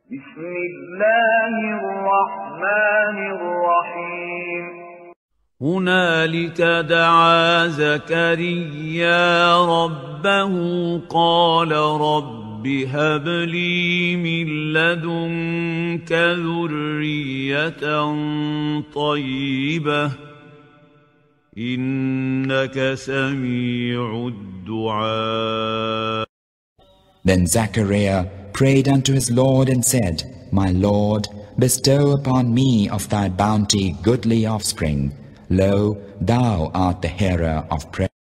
بسم الله الرحمن الرحيم هنالك دعا زكريا ربه قال رب هب لي من لدنك ذرية طيبة إنك سميع الدعاء. Then Zechariah prayed unto his Lord and said, My Lord, bestow upon me of thy bounty goodly offspring. Lo, thou art the hearer of prayer.